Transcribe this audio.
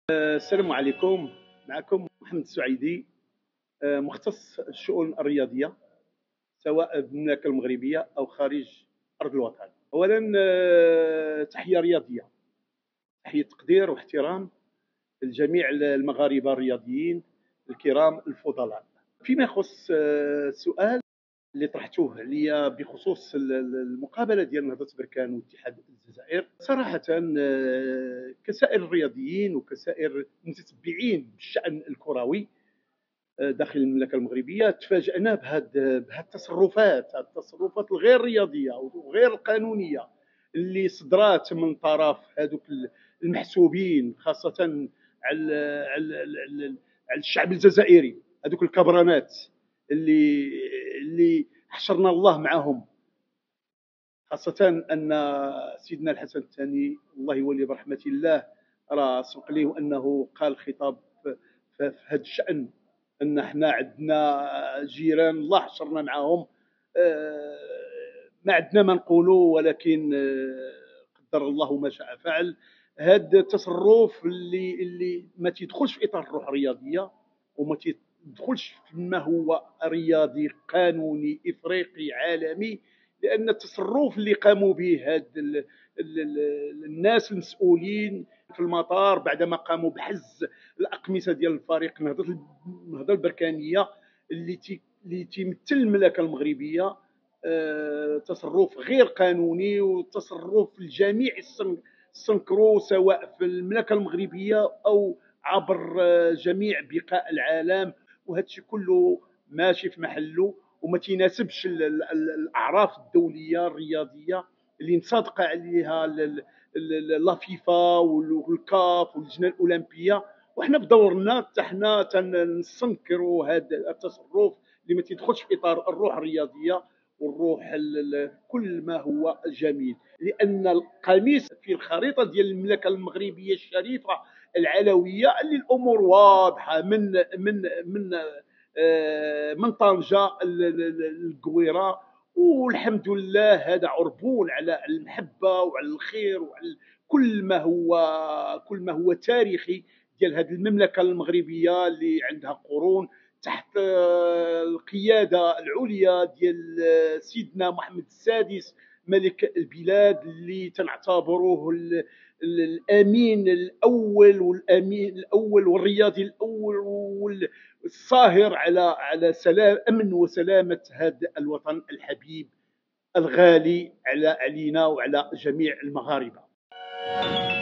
السلام عليكم. معكم محمد السعيدي، مختص الشؤون الرياضية سواء بالمملكة المغربية أو خارج أرض الوطن. أولا تحية رياضية، تحية تقدير واحترام لجميع المغاربة الرياضيين الكرام الفضلاء. فيما يخص السؤال اللي طرحتوه عليا بخصوص المقابله ديال نهضه بركان واتحاد الجزائر، صراحه كسائر الرياضيين وكسائر المتتبعين بالشان الكروي داخل المملكه المغربيه تفاجأنا بهذه التصرفات الغير رياضيه وغير القانونيه اللي صدرات من طرف هذوك المحسوبين، خاصه على على الشعب الجزائري، هذوك الكبرانات اللي حشرنا الله معهم. خاصة أن سيدنا الحسن الثاني الله يولي برحمة الله راه سبق ليه أنه قال خطاب في هذا الشأن، أن احنا عندنا جيران الله حشرنا معهم، ما عندنا ما نقولوا، ولكن قدر الله ما شاء فعل. هذا التصرف اللي ما تيدخلش في اطار الروح الرياضيه وما تيدخلش فيما هو رياضي قانوني افريقي عالمي، لان التصرف اللي قاموا به هاد الناس المسؤولين في المطار بعدما قاموا بحز الاقمصه ديال الفريق النهضه البركانيه اللي تيمثل المملكه المغربيه، تصرف غير قانوني وتصرف الجميع استنكروا، سواء في المملكه المغربيه او عبر جميع بقاع العالم. وهذا الشيء كله ماشي في محله وما تيناسبش الاعراف الدوليه الرياضيه اللي مصادقه عليها لا فيفا والكاف واللجنه الاولمبيه. وحنا بدورنا حنا تنستنكروا هذا التصرف اللي ما تدخلش في اطار الروح الرياضيه والروح كل ما هو جميل، لان القميص في الخريطه ديال المملكه المغربيه الشريفه العلويه اللي الامور واضحه من طنجه القويره. والحمد لله هذا عربون على المحبه وعلى الخير وعلى كل ما هو تاريخي ديال هذه المملكه المغربيه اللي عندها قرون تحت القياده العليا ديال سيدنا محمد السادس ملك البلاد، اللي تنعتبروه الامين الاول والرياضي الاول والصاهر على امن وسلامه هذا الوطن الحبيب الغالي علينا وعلى جميع المغاربه.